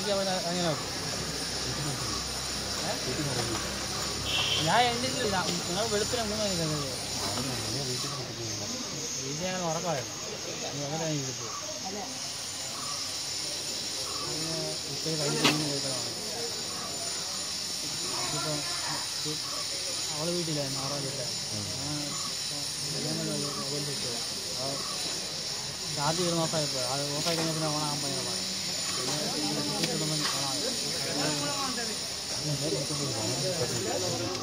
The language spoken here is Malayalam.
അങ്ങനെ ഞാൻ എണ്ണിട്ടില്ല. നിങ്ങൾ വെളുപ്പിനെ 3 മണിക്ക് വീട്ടിൽ ഞങ്ങൾ ഉറക്കമായിരുന്നു. അങ്ങനെ വിളിച്ചു ഉച്ചയ്ക്ക് വൈകിട്ട് 3 കഴിക്കണം. ഇപ്പം അവള് വീട്ടിലായിരുന്നു, അവരുടെ വീട്ടിലായിരുന്നു. മൊബൈൽ കിട്ടുമോ ചാർജ് ചെയ്ത് ഓഫായിപ്പോയി. അത് ഓഫായി കഴിഞ്ഞാൽ പിന്നെ ഓണാകാൻ ഭയങ്കര പാടാണ്. പിന്നെ ഓണാകും.